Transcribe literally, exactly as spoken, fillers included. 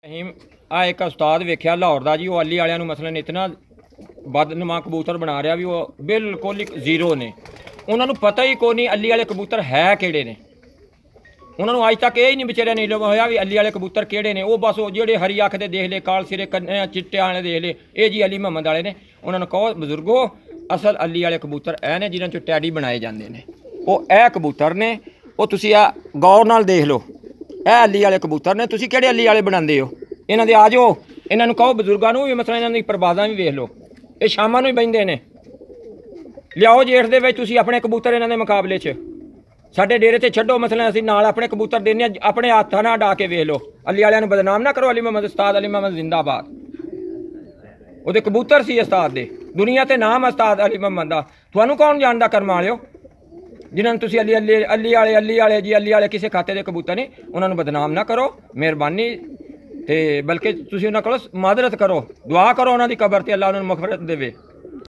रहीम आ एक उस्ताद वेख्या लाहौर का जी, वो अली वालियां नूं मसलन इतना बदनुमा कबूतर बना रहा भी वो बिल्कुल ही जीरो ने। उन्होंने पता ही कोई नहीं अली वाले कबूतर है किहड़े ने। उन्होंने अज तक यही नहीं बेचारे नहीं होया भी अली वाले कबूतर किहड़े ने। वो बस वो जेडे हरी अख दे देख ले, काल सिरे कन्ने चिट्टे वाले देख ले, ये जी अली मुहम्मद वाले ने। उन्होंने कहो बजुर्गो असल अली वाले कबूतर ए ने जिन्हां चों टैडी बनाए जाते हैं, वो ए कबूतर ने। वो तुसीं आ गौर नाल देख लो, ए अली वाले कबूतर ने। तुसीं किहड़े अली वाले बनाते हो? इन्हां दे आ जाओ, इन्हां नूं कहो बजुर्गां नूं भी मसलन इन्हां दी परवाज़ां भी वेख लो, ये शामां नूं ही बहिंदे ने। लियाओ जेठ दे विच तुसीं अपने कबूतर इन्हां दे मुकाबले च साडे डेरे ते छड्डो, मसलन असीं नाल अपने कबूतर देने अपने हत्थां नाल डा के वेख लो। अली वालियां नूं बदनाम ना करो। अली मुहम्मद उस्ताद अली मुहम्मद जिंदाबाद। ਉਹਦੇ कबूतर सी उस्ताद दे, दुनिया ते नाम उस्ताद अली मुहम्मद दा। तुहानूं कौन जानदा करम वालिओ जिन्हां तुसीं अली अली अली वाले अली वाले जी अली वाले किसी खाते दे कबूतर ने। उन्हां नूं बदनाम ना करो मेहरबानी, ते बल्कि तुसीं उन्हां कोलों मदद करो, दुआ करो उन्हां दी कबर ते अल्लाह उन्हां नूं मग़फ़िरत देवे।